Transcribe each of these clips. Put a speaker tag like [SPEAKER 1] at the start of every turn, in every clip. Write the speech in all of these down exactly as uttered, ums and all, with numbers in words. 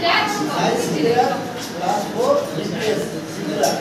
[SPEAKER 1] Science clear. Class four. Yes. Clear.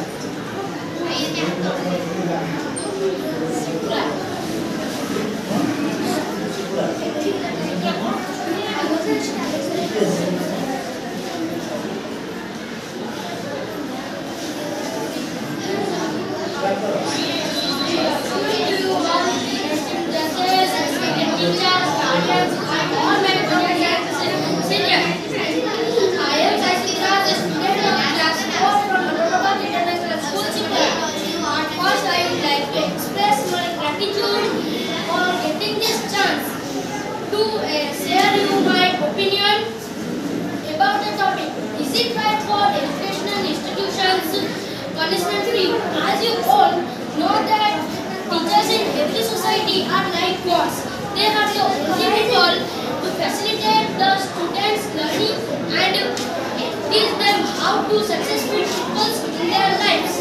[SPEAKER 2] Punishment free. As you all know that teachers in every society are like gods. They are the only people to facilitate the students' learning and teach them how to successfully focus in their lives.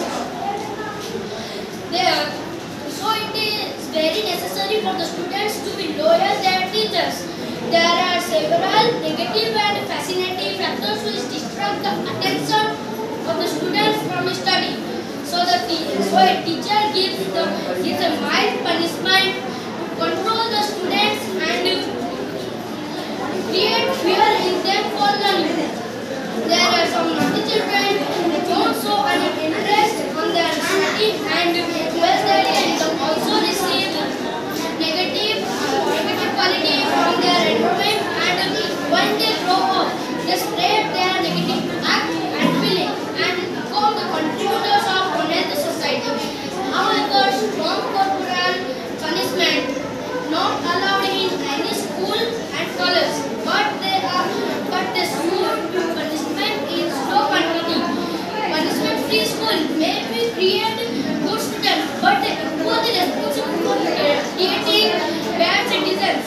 [SPEAKER 2] They are, so it is very necessary for the students to be loyal to their teachers. There are several negative and fascinating factors which distract the attention of the students from study. So the so a teacher gives the gives a mild punishment to control the students and create fear in them for learning. There are some naughty children who don't show any interest on their study and well they also receive negative negative quality from their environment, and when they grow up they spread their negative act and feeling and become the contributors of unhealthy society. However, strong corporal punishment not allowed in any school and college, but they are but they should do punishment in slow quantity. Punishment-free school may be create good students, but they impose the responsibility for creating bad citizens.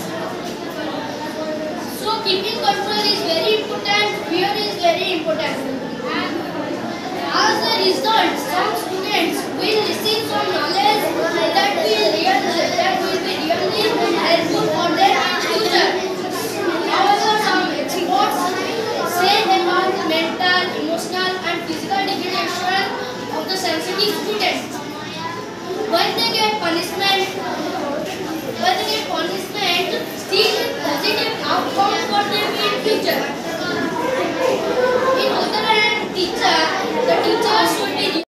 [SPEAKER 2] So keeping control is very important. Fear is very important. And as a result, some students will receive some knowledge that will